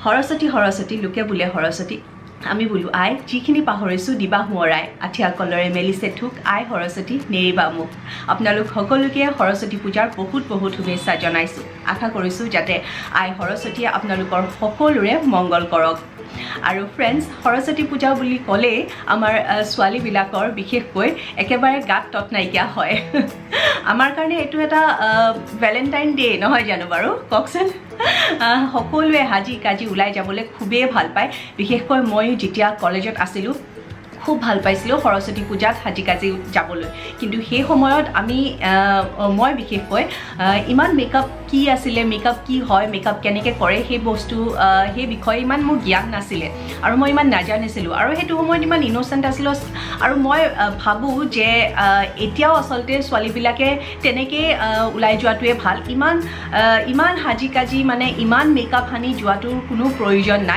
সৰস্বতী সৰস্বতী লোকে বোলে সৰস্বতী আমি বলো আই যিখিনি পাহৰিছো দিবা হুঁৰাই আঠিয়া কলৰে মেলিছে থুক আই সৰস্বতী নেৰিবা মোক আপোনালোক সকলোকে সৰস্বতী পূজাৰ বহুত বহুত শুভেচ্ছা জনাইছো আশা কৰিছো যাতে আই সৰস্বতীয়ে আপোনালোকৰ সকলোৰে মংগল কৰক আৰু ফ্ৰেন্ডস সৰস্বতী পূজা বুলি ক'লে আমাৰ ছোৱালী বিলাকৰ বিশেষকৈ একেবাৰে গাত তত নাইকিয়া হয় আমাৰ কাৰণে এটো এটা ভ্যালেন্টাইন ডে নহয় জানো বাৰু ককচোন সকলোৱে হাজি কাজি উলাই যাবলৈ খুবেই ভাল পায় বিশেষকৈ মই যেতিয়া কলেজত আছিলো খুব ভাল পাইছিলো সৰস্বতী পূজাত হাজি কাজি যাবলৈ কিন্তু সেই সময়ত আমি মই বিশেষকৈ ইমান মেকআপ কি আছিল মেকআপ কি হয় মেকআপ কেনেকৈ কৰে সেই বস্তু সেই বিষয়ে ইমান মোৰ জ্ঞান নাছিলে আৰু মই ইমান নাজানিছিলো আৰু হেতু সময়ত ইমান ইনোসেন্ট আছিল আৰু মই ভাবো যে এতিয়াও আসলতে ছোৱালী বিলাকে তেনেকৈ উলাই যোৱাটোৱে ভাল ইমান হাজি কাজি মানে ইমান মেকআপ হানি যোৱাটোৰ কোনো প্ৰয়োজন নাই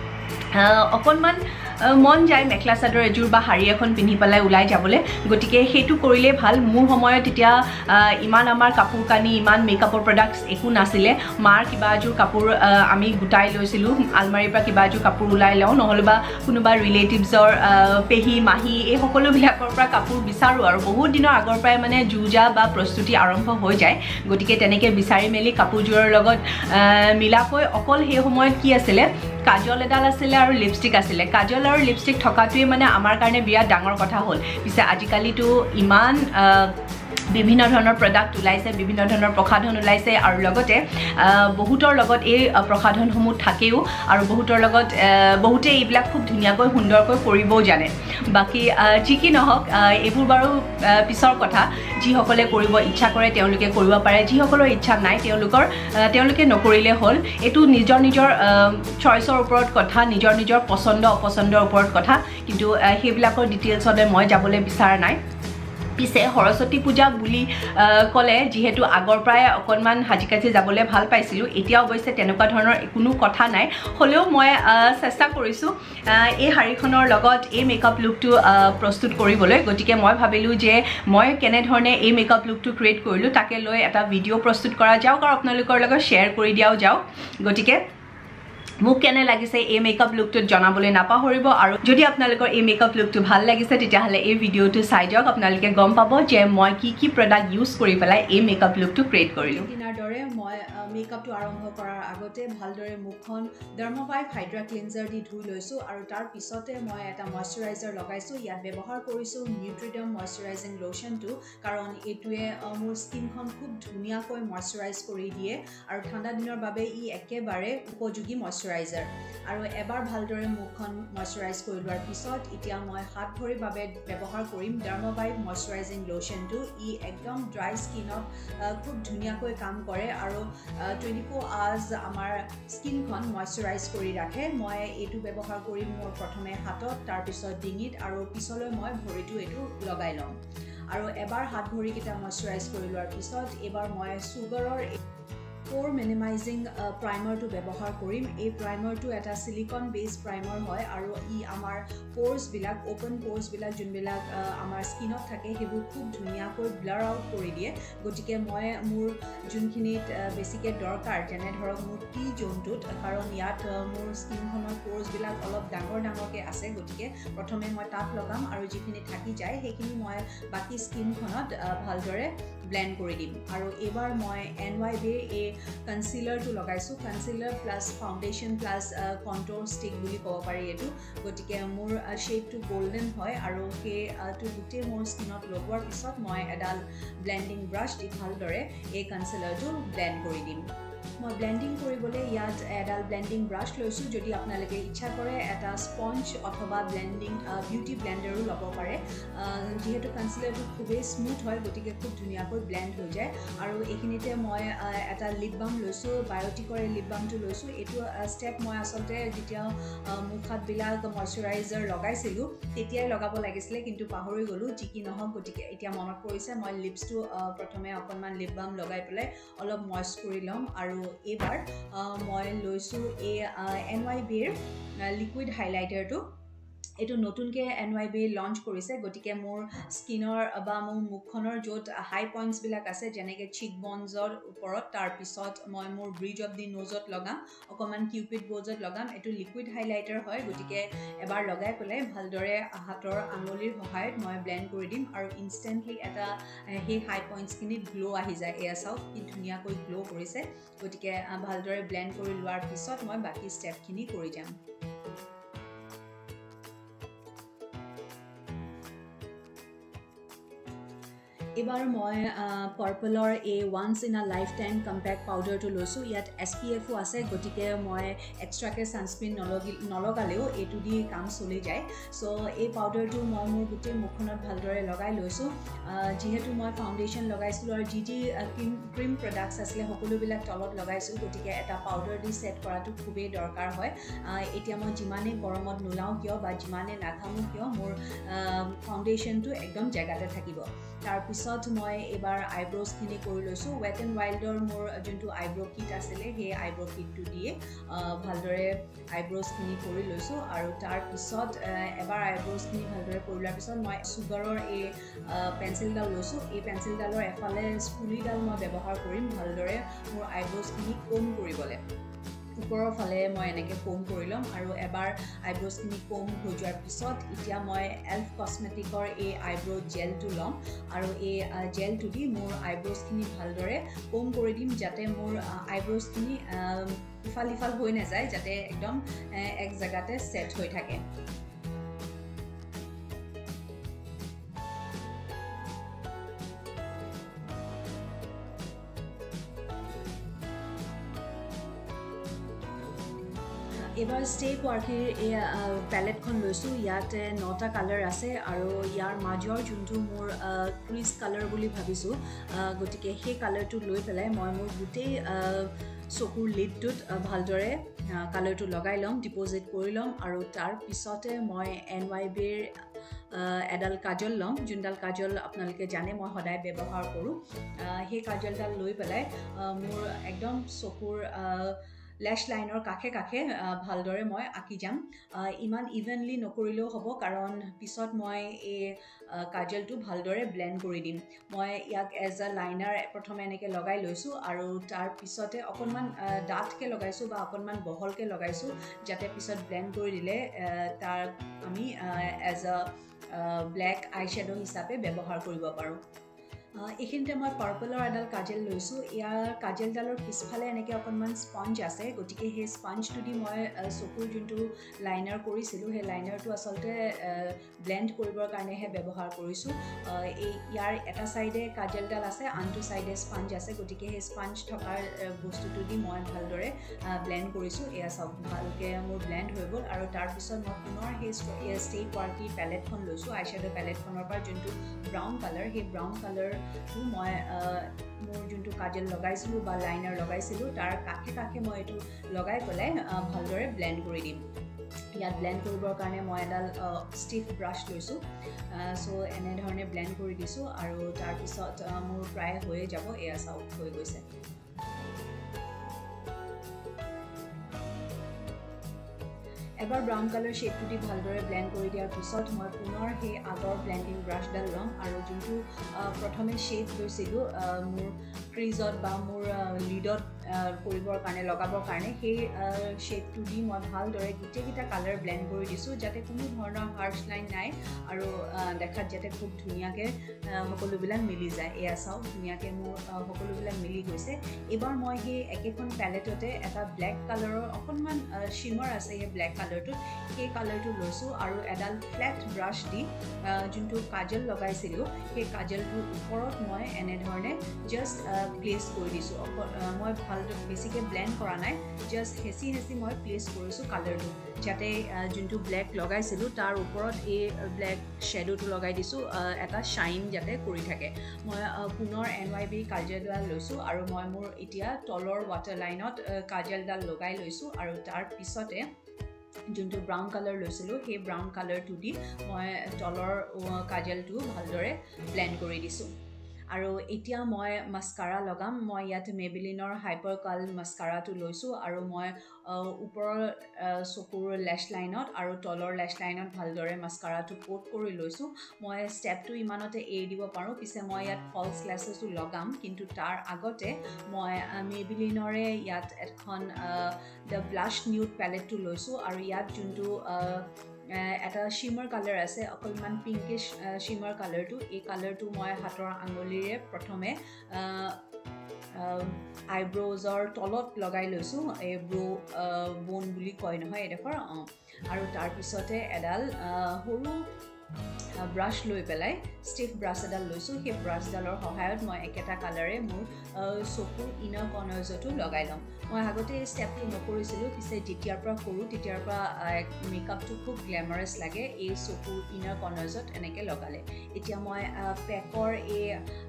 অকনমান মন যায় মেখলা চাদৰ এজোৰ বা হাৰি এখন পিন্ধি পেলাই উলাই যাবলৈ গটিকে হেতু কৰিলে ভাল মোৰ সময়ত এতিয়া ইমান আমাৰ কাপোৰ কানি ইমান মেকআপৰ প্ৰডাক্টস একো নাছিলে মাৰ কিবা এজোৰ কাপোৰ আমি গুটাই লৈছিলো আলমাৰীৰ পৰা কিবা এজোৰ কাপোৰ উলাই লওঁ নহলবা কোনোবা ৰিলেটিভছৰ পেহি মাহি এই সকলো বিলাকৰ পৰা কাপোৰ বিচাৰো আৰু বহুত দিনৰ আগৰ পৰাই মানে জুজা বা প্ৰস্তুতি আৰম্ভ হৈ যায় গটিকে তেনেকৈ বিচাৰি মেলি কাপোৰজোৰৰ লগত মিলাকৈ অকল সেই সময়ত কি আছিল কাজল এডাল আছিল আৰু লিপষ্টিক আছিল কাজল আৰু লিপষ্টিক থকাটোৱে মানে আমাৰ কাৰণে বিৰাট ডাঙৰ কথা হ'ল পিছে আজিকালিতো ইমান বিভিন্ন ধৰণৰ প্ৰডাক্ট ওলাইছে বিভিন্ন ধৰণৰ প্ৰসাধন ওলাইছে আৰু লগতে বহুতৰ লগত এই প্ৰসাধনসমূহ থাকেও আৰু বহুতৰ লগত বহুতে এইবিলাক খুব ধুনীয়াকৈ সুন্দৰকৈ কৰিবও জানে বাকি যি কি নহওক এইবোৰ বাৰু পিছৰ কথা যিসকলে কৰিব ইচ্ছা কৰে তেওঁলোকে কৰিব পাৰে যিসকলৰ ইচ্ছা নাই তেওঁলোকে নকৰিলে হ'ল এটো নিজৰ নিজৰ চইচৰ ওপৰত কথা নিজৰ নিজৰ পছন্দ অপছন্দৰ ওপৰত কথা কিন্তু সেইবিলাকৰ ডিটেইলছতে মই যাবলৈ বিচৰা নাই পিছে সৰস্বতী পূজা বুলি ক'লে যেহেতু আগৰ প্ৰায় অকনমান হাজিকাজি যাবলৈ ভাল পাইছিলো এতিয়া অৱশ্যে তেনেকুৱা ধৰণৰ কোনো কথা নাই হলেও মই চেষ্টা কৰিছো এই হাৰিখনৰ লগত এই মেকআপ লুকটো প্ৰস্তুত কৰিবলৈ গটিকে মই ভাবিলো যে মই কেনে ধৰণে এই মেকআপ লুকটো ক্ৰিয়েট কৰিলো তাকে লৈ এটা ভিডিও প্ৰস্তুত কৰা যাওক আৰু আপোনালোকৰ লগত শেয়াৰ কৰি দিয়াও যাওক গটিকে মোক কেনে লাগিছে এই মেকআপ লুকটো জনাবলৈ নাপাহৰিব আৰু যদি আপোনালোকৰ এই মেকআপ লুকটো ভাল লাগিছে তেতিয়াহলে এই ভিডিওটো চাই যাওক আপোনালোকে গম পাব যে মই কি প্ৰডাক্ট ইউজ কৰি পেলাই এই মেকআপ লুকটো ক্ৰিয়েট কৰিলো দিনাৰ দৰে মই মেকআপটো আৰম্ভ কৰাৰ আগতে ভালদৰে মুখখন ডাৰ্মাভাইভ হাইড্ৰা ক্লিনজাৰ দি ধুই লৈছো আৰু তাৰ পিছতে মই এটা ময়শ্চাৰাইজাৰ লগাইছো ইয়াত ব্যৱহাৰ কৰিছো নিউট্ৰিডম ময়শ্চাৰাইজিং লোশনটো কাৰণ এটোৱে মোৰ স্কিনখন খুব ধুনীয়াকৈ ময়শ্চাৰাইজ কৰি দিয়ে আৰু ঠাণ্ডা দিনৰ বাবে ই একেবাৰে উপযোগী ময়শ্চাৰাইজাৰ আৰু এবাৰ ভালদৰে মুখখন ময়শ্চাৰাইজ কৰি লোৱাৰ পিছত এতিয়া মই হাত ভৰিৰ বাবে ব্যৱহাৰ কৰিম ডাৰ্মাভাইভ ময়শ্চাৰাইজিং লোশনটো ই একদম ড্ৰাই স্কিনত খুব ধুনীয়াকৈ কাম কৰে আৰু 24 আৱাৰ্ছ আমাৰ স্কিনখন ময়শ্চাৰাইজ কৰি ৰাখে মই এইটো ব্যৱহাৰ কৰিম মোৰ প্ৰথমে হাতত তাৰ পিছত ডিঙিত আৰু পিছলৈ মই ভৰিটো এইটো লগাই লম আৰু এবাৰ হাত ভৰিকেইটা ময়শ্চাৰাইজ কৰি লোৱাৰ পিছত এবাৰ মই সুগাৰৰ Pore minimizing primer to ব্যৱহাৰ কৰিম এই প্ৰাইমাৰটো এটা সিলিকন বেস প্ৰাইমাৰ হয় আৰু ই আমাৰ pores বিলাক ওপেন pores বিলাক যোনবিলাক আমাৰ স্কিনত থাকে হেবোৰ খুব ধুনীয়াকৈ ব্লাৰ আউট কৰি দিয়ে গটিকে মই মোৰ যোনখিনিত বেছিকে দৰকাৰ যেনে ধৰক মোৰ টি জোনটোত কাৰণ ইয়াত মোৰ স্কিনখনৰ pores বিলাক অলপ ডাঙৰকে আছে গটিকে প্ৰথমে মই তাপ লগাম আৰু যিখিনি থাকি যায় সেইখিনি মই বাকি স্কিনখনত ভালদৰে ব্লেন্ড কৰি দিম আৰু এবাৰ মই NYB এ কনসিলাৰ টু লগাইছো concealer plus foundation plus control stick বুলি ক'ব পাৰি এটো গটিকে মোৰ শেপটো গোল্ডেন হয় আৰু কে টু গুটে মোৰ স্কিনত লগোৱাৰ পিছত মই এডাল ব্লেন্ডিং ব্ৰাশ দি ভালদৰে এই কনসিলাৰটো ব্লেন্ড কৰি দিম মই ব্লেন্ডিং কৰিবলৈ ইয়াত এডাল ব্লেন্ডিং ব্ৰাশ লৈছো যদি আপোনালোকে ইচ্ছা কৰে এটা স্পঞ্জ অথবা ব্লেন্ডিং বিউটি ব্লেন্ডাৰো ল'ব পাৰে যেহেতু কনসিলাৰটো খুবেই স্মুথ হয় গতিকে খুব ধুনীয়াকৈ ব্লেন্ড হৈ যায় আৰু এইখিনিতে মই এটা লিপ বাম লৈছো বায়োটিকৰে লিপ বামটো লৈছো এটো স্টেপ মই আসলতে যেতিয়া মুখত বিলাক ময়শ্চাৰাইজাৰ লগাইছিলো তেতিয়াই লগাব লাগিছিল কিন্তু পাহৰি গলো যি কি নহক গতিকে এতিয়া মনত পৰিছে মই লিপছটো প্ৰথমে অকনমান লিপ বাম লগাই পেলাই অলপ ময়শ্চ কৰি লম আৰু এবাৰ মই লৈছো এই NYB লিকুইড হাইলাইটাৰটো এটো নতুনকে NYB লঞ্চ কৰিছে গটিকে মোৰ স্কিনৰ বা মোৰ মুখখনৰ যত হাই পইণ্টছ বিলাক আছে যেনেকে চিক বনজৰ ওপৰত তাৰ পিছত মই মোৰ ব্ৰিজ অফ দি নোজত লগাম অকমান কিউপিড বোজত লগাম এটো লিকুইড হাইলাইটাৰ হয় গটিকে এবাৰ লগাই পেলাই ভালদৰে হাতৰ আঙুলিৰ সহায়ত মই ব্লেন্ড কৰি দিম আৰু ইনষ্টেন্টলি এটা হে হাই পইণ্টছ কিনিত গ্লো আহি যায় এয়া চাওক কি ধুনীয়াকৈ গ্লো কৰিছে গটিকে ভালদৰে ব্লেন্ড কৰি লোৱাৰ পিছত মই বাকি ষ্টেপখিনি কৰি যাম এবাৰ মই Purppleৰ এই once in a lifetime compact পাউডাৰটো লৈছো ইয়াত SPF ও আছে গটিকে মই এক্সট্ৰাকে সানস্ক্ৰিন নলগালেও এটো দি কাম চলি যায় সো এই পাউডাৰটো মই মোৰ গুটেই মুখখনত ভালদৰে লগাই লৈছো যেহেতু মই ফাউন্ডেশন লগাইছিলো আৰু জি ক্ৰীম প্ৰডাক্টস আছে সকলো বিলাক তলত লগাইছো গটিকে এটা পাউডাৰ দি সেট কৰাটো খুবেই দৰকাৰ হয় এতিয়া মই যিমানে গৰমত নোলাও কিয় বা যিমানে নাঘামো কিয় মোৰ ফাউন্ডেশনটো একদম জায়গাতে থাকিব তাৰ পিছত মই এবাৰ আইব্ৰোজ খিনি কৰি লৈছো ওয়েট এন্ড ওয়াইল্ডৰ মোৰ যোনটো আইব্ৰো কিট আছিলে হে আইব্ৰো কিটটো দিয়ে ভালদৰে আইব্ৰোজ খিনি কৰি লৈছো আৰু তাৰ পিছত এবাৰ আইব্ৰোজ খিনি ভালদৰে কৰি লোৱাৰ পিছত মই সুগাৰৰ এই পেন্সিলডাল লৈছো এই পেন্সিলডালৰ এফালে স্পুলিডাল মই ব্যৱহাৰ কৰিম ভালদৰে মোৰ আইব্ৰোজ খিনি কম কৰিবলে উপৰৰ ফালে মই এনেকে কম কৰি লম আৰু এবাৰ আইব্ৰোজ খিনি কম হৈ যোৱাৰ পিছত এতিয়া মই এলফ কসমেটিকৰ এই আইব্ৰো জেলটো লম আৰু এই জেলটো দি মোৰ আইব্ৰোজ খিনি ভালদৰে কম কৰি দিম যাতে মোৰ আইব্ৰোজ খিনি ইফাল হৈ নাযায় যাতে একদম এক জায়গাতে সেট হৈ থাকে এবাৰ ষ্টে কোয়াৰ্কিৰ এই প্যালেটখন লৈছো ইয়াতে 9টা কালাৰ আছে আৰু ইয়াৰ মাজৰ যোনটো মোৰ ক্ৰিজ কালাৰ বুলি ভাবিছো গটিকে সেই কালাৰটো লৈ পেলাই মই মোৰ গুটেই চকুৰ লিডটোত ভালদৰে কালাৰটো লগাই লম ডিপোজিট কৰি লম আৰু তাৰ পিছতে মই NYBৰ এডাল কাজল লম যোনডাল কাজল আপোনালোকে জানে মই সদায় ব্যৱহাৰ কৰো সেই কাজলডাল লৈ পেলাই মোৰ একদম চকুৰ ল্যাশ লাইনৰ কাখে কাখে ভালদৰে মই আকি যাম ইমান ইভেনলি নকৰিলেও হ'ব কাৰণ পিছত মই এই কাজলটো ভালদৰে ব্লেন্ড কৰি দিম মই ইয়াক এজ আ লাইনাৰ প্ৰথমে এনেকে লগাই লৈছো আৰু তাৰ পিছতে অকনমান ডাটকে লগাইছো বা অকনমান বহলকে লগাইছো যাতে পিছত ব্লেন্ড কৰি দিলে তাৰ আমি এজ আ ব্ল্যাক আইশ্যাডো হিচাপে ব্যৱহাৰ কৰিব পাৰো এখিনতে মই পাৰ্পলৰ এডাল কাজল লৈছো ইয়াৰ কাজলডালৰ পিছফালে এনেকে অকনমান স্পঞ্জ আছে গটিকে হে স্পঞ্জটো দি মই চকুৰ যোনটো লাইনাৰ কৰিছিলো হে লাইনাৰটো আসলতে ব্লেন্ড কৰিবৰ কাৰণে হে ব্যৱহাৰ কৰিছো এই ইয়াৰ এটা সাইডে কাজলডাল আছে আনটো সাইডে স্পঞ্জ আছে গটিকে হে স্পঞ্জ থকাৰ বস্তুটো দি মই ভালদৰে ব্লেন্ড কৰিছো এয়া সব ভালকে মোৰ ব্লেন্ড হৈ গল আৰু তাৰ পিছত মই পুনৰ হে ষ্টে কোয়াৰ্কি প্যালেটখন লৈছো আইশ্যাডো প্যালেটখনৰ পৰা যোনটো ব্ৰাউন কালাৰ হে ব্ৰাউন কালাৰ মই মোৰ যোনটো কাজল লগাইছিলো বা লাইনাৰ লগাইছিলো তাৰ কাখে কাখে মই এটো লগাই পেলাই ভালদৰে ব্লেন্ড কৰি দিম ইয়াত ব্লেন্ড কৰিবৰ কাৰণে মই এডাল ষ্টিফ ব্ৰাশ লৈছো সো এনে ধৰণে ব্লেন্ড কৰি দিছো আৰু তাৰ পিছত মোৰ প্ৰায় হৈ যাব এয়া চাউট হৈ গৈছে এবাৰ ব্ৰাউন কালাৰ শেডটো দি ভালদৰে ব্লেন্ড কৰি দিয়াৰ পিছত মই পুনৰ সেই আগৰ ব্লেন্ডিং ব্ৰাশডাল লম আৰু যোনটো প্ৰথমে শেড লৈছিলো মোৰ ক্ৰিজত বা মোৰ লিডত কৰিবৰ কাৰণে লগাবৰ কাৰণে সেই শেডটো দি মই ভালদৰে গুটেকিটা কালাৰ ব্লেন্ড কৰি দিছো যাতে কোনো ধৰণৰ হাৰ্শ লাইন নাই আৰু দেখাত যাতে খুব ধুনিয়াকে সকলোবিলাক মিলি যায় এয়া চাও ধুনিয়াকে মোৰ সকলোবিলাক মিলি গৈছে এবাৰ মই সেই একেখন প্যালেটতে এটা ব্ল্যাক কালাৰৰ অকনমান শিমাৰ আছে এই ব্ল্যাক কালাৰটো সেই কালাৰটো লৈছো আৰু এডাল ফ্ল্যাট ব্ৰাশ দি যোনটো কাজল লগাইছিলো সেই কাজলটোৰ ওপৰত মই এনে ধৰণে জাস্ট প্লেস কৰি দিছো মই ভালদৰে বেছিকে ব্লেন্ড কৰা নাই জাস্ট হেসি মই প্লেস কৰিছো কালাৰটো যাতে যোনটো ব্ল্যাক লগাইছিলো তাৰ ওপৰত এই ব্ল্যাক শ্যাডোটো লগাই দিছো এটা শাইন যাতে কৰি থাকে মই পুনৰ NYB কাজলডাল লৈছো আৰু মই মোৰ এতিয়া তলৰ ওয়াটাৰ লাইনত কাজলডাল লগাই লৈছো আৰু তাৰ পিছতে যোনটো ব্ৰাউন কালাৰ লৈছিলো সেই ব্ৰাউন কালাৰটো দি মই তলৰ কাজলটো ভালদৰে ব্লেন্ড কৰি দিছো আৰু এতিয়া মই মাস্কাৰা লগাম মই ইয়াত Maybelline Hypercurl মাস্কাৰাটো লৈছো আৰু মই ওপৰৰ চকুৰ ল্যাশ লাইনত আৰু তলৰ ল্যাশ লাইনত ভালদৰে মাস্কাৰাটো কোট কৰি লৈছো মই স্টেপটো ইমানতে এৰি দিব পাৰো পিছে মই ইয়াত ফলছ ল্যাশেছটো লগাম কিন্তু তাৰ আগতে মই Maybelline ইয়াত এখন the blush nude palette to লৈছো আৰু ইয়াত যোনটো এটা shimmer color আছে অকলমান pinkish shimmer color to এই color to মই হাতৰ আঙুলিৰে প্ৰথমে eyebrows or তলত লগাই লৈছো এই ব্ৰো বোন বুলি কয় নহয় এডখৰ আৰু তাৰ পিছতে এডাল হৰু ব্ৰাশ লৈ পেলাই ষ্টিফ ব্ৰাশ এডাল লৈছো সেই ব্ৰাশডালৰ সহায়ত মই একেটা কালাৰে মোৰ চকুৰ ইনাৰ কৰ্নাৰ্ছটো লগাই লম মই আগতে এই ষ্টেপটো নকৰিছিলো পিছে যেতিয়াৰ পৰা কৰো তেতিয়াৰ পৰা মেকআপটো খুব গ্ল্যামাৰাছ লাগে এই চকুৰ ইনাৰ কৰ্নাৰ্ছত এনেকে লগালে এতিয়া মই পেকৰ এই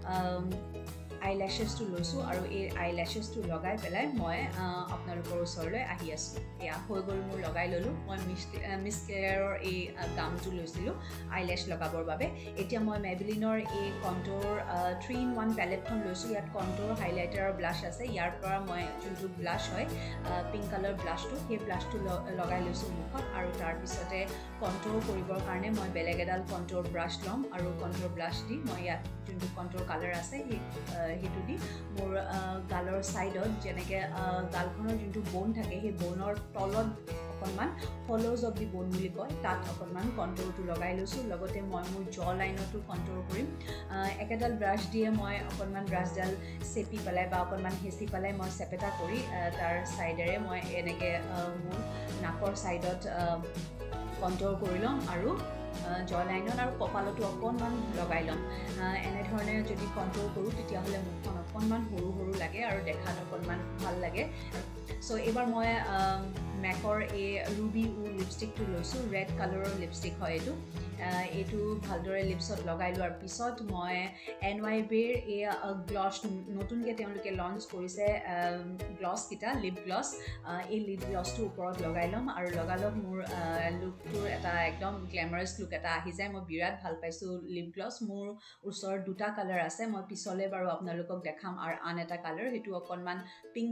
eyelashes to লৈছো আৰু এই eyelashes to লগাই পেলাই মই আপোনালোকৰ ওচৰলৈ আহি আছো এয়া হৈ গল মোৰ লগাই ললো মই মিস্কাৰাৰ এই গামটো লৈছিলো eyelash লগাবৰ বাবে এতিয়া মই Maybelline এই কন্টুৰ 3-in-1 palette খন লৈছো ইয়াত কন্টুৰ হাইলাইটাৰ আৰু ব্লাশ আছে ইয়াৰ পৰা মই যোনটো ব্লাশ হয় পিংক কালাৰ ব্লাশটো সেই ব্লাশটো লগাই লৈছো মুখত আৰু তাৰ পিছতে কন্টুৰ কৰিবৰ কাৰণে মই বেলেগ এডাল কন্টুৰ ব্ৰাশ লম আৰু কন্টুৰ ব্লাশ দি মই ইয়াত যোনটো কন্টুৰ কালাৰ আছে হেতু দি মোৰ গালৰ সাইডত যেনেকে গালখনৰ যোনটো বোন থাকে সেই বোনৰ তলত অকনমান ফলোজ অফ দি বোন বুলি কয় তাত অকনমান কন্টুৰটো লগাই লৈছো লগতে মই মোৰ জ লাইনটো কন্টুৰ কৰিম একেডাল ব্ৰাশ দিয়ে মই অকনমান ব্ৰাশডাল চেপি পেলাই বা অকনমান হেচি পেলাই মই চেপেটা কৰি তাৰ সাইডেৰে মই এনেকে মোৰ নাকৰ সাইডত কন্টুৰ কৰি লম আৰু জ লাইনত আৰু কপালটো অকনমান লগাই লম এনে ধৰণে যদি কন্ট্ৰোল কৰো তেতিয়া হলে মুখখন অকনমান সৰু সৰু লাগে আৰু দেখাত অকনমান ভাল লাগে সো এবাৰ মই মেকৰ এই ৰুবি উ লিপষ্টিকটো লৈছো ৰেড কালাৰৰ লিপষ্টিক হয় এটো ভালদৰে লিপছত লগাই লোৱাৰ পিছত মই NYBৰ এই গ্লছ নতুনকে তেওঁলোকে লঞ্চ কৰিছে গ্লছ কিটা লিপ গ্লছ এই লিপ গ্লছটো ওপৰত লগাই লম আৰু লগালত মোৰ লুকটোৰ এটা একদম গ্ল্যামাৰাছ লুক এটা আহি যায় মই বিৰাট ভাল পাইছো লিপ গ্লছ মোৰ ওচৰ দুটা কালাৰ আছে মই পিছলে বাৰু আপোনালোকক দেখাম আৰু আন এটা কালাৰ হেতু অকনমান পিংক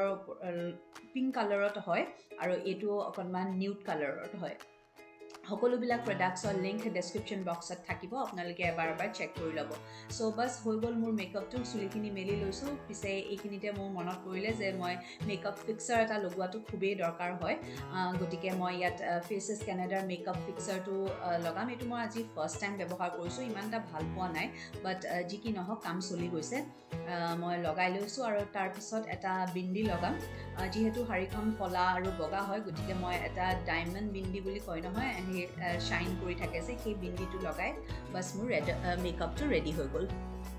কালাৰত হয় আৰু এটো অকনমান নিউড কালাৰত হয় সকলোবিলাক প্ৰডাক্টছৰ লিংক ডেসক্ৰিপচন বক্সত থাকিব আপোনালোকে এবাৰ চেক কৰি লব সো বাস হৈ গল মোৰ মেকআপটো চুলিখিনি মেলি লৈছো পিছে এইখিনিতে মোৰ মনত পৰিলে যে মই মেকআপ ফিক্সাৰ এটা লগোৱাটো খুবেই দৰকাৰ হয় গতিকে মই ইয়াত ফেসেস কানাডাৰ মেকআপ ফিক্সাৰটো লগাম এটো মই আজি ফাৰ্স্ট টাইম ব্যৱহাৰ কৰিছো ইমানটা ভাল পোৱা নাই বাট যি কি নহক কাম চলি গৈছে মই লগাই লৈছো আৰু তাৰ পিছত এটা বিন্দি লগাম যেহেতু হাৰিখন কলা আৰু বগা হয় গতিকে মই এটা ডায়মণ্ড বিন্দি বুলি কয় নহয় শাইন কৰি থাকে যে সেই বিন্দিটো লগাই বাস মোৰ মেকআপটো ৰেডি হৈ গল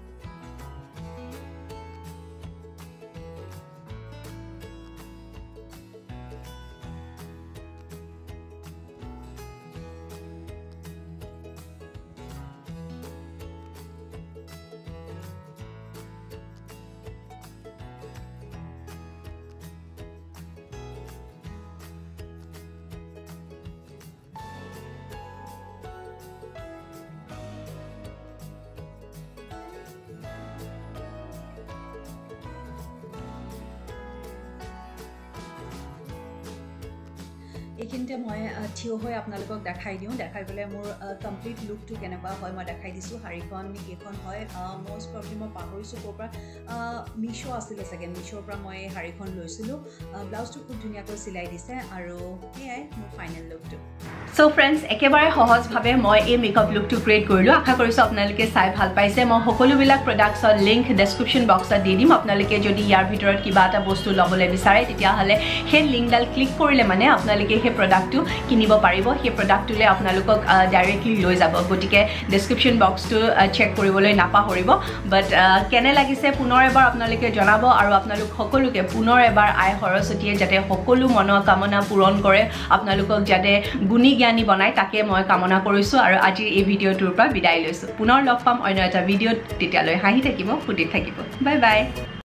এইখিনতে মই থিও হৈ আপোনালোকক দেখাই দিও দেখাই পেলে মোৰ কমপ্লিট লুকটো কেনেকুৱা হয় মই দেখাই দিছো হাৰিখন এইখন হয় মোষ্ট প্ৰবলি মই পাহৰিছো কোপৰা মিশো আছিল চাগে মিশোৰ পৰা মই হাৰিখন লৈছিলো ব্লাউজটো খুব ধুনিয়াকৈ সিলাই দিছে আৰু এয়াই মোৰ ফাইনেল লুকটো সো ফ্ৰেন্ডস একেবাৰে সহজ ভাবে মই এই মেকআপ লুকটো ক্ৰিয়েট কৰিলো আশা কৰিছো আপোনালোকে চাই ভাল পাইছে মই সকলোবিলাক প্ৰডাক্টছৰ লিংক ডেসক্ৰিপচন বক্সত দি দিম আপোনালোকে যদি ইয়াৰ ভিতৰত কিবা এটা বস্তু লবলৈ বিচাৰে তেতিয়া হলে সেই লিংকডাল ক্লিক কৰিলে মানে আপোনালোকে সেই প্ৰডাক্টটো কিনিব পাৰিব সেই প্ৰডাক্টটোলে আপোনালোকক ডাইৰেক্টলি লৈ যাব গটিকে ডেসক্ৰিপচন বক্সটো চেক কৰিবলৈ নাপাহৰিব বাট কেনে লাগিছে পুনৰ এবাৰ আপোনালোকে জনাব আৰু আপোনালোক সকলোকে পুনৰ এবাৰ আই সৰস্বতীয়ে যাতে সকলো মনৰ কামনা পূৰণ কৰে আপোনালোকক যাতে গুণী জ্ঞানী বনাই তাকে মই কামনা কৰিছো আৰু আজি এই ভিডিঅ'টোৰ পৰা বিদায় লৈছো পুনৰ লগ পাম অন্য এটা ভিডিঅ'ত তেতিয়ালৈ হাঁহি থাকিব ফুটি থাকিব বাই বাই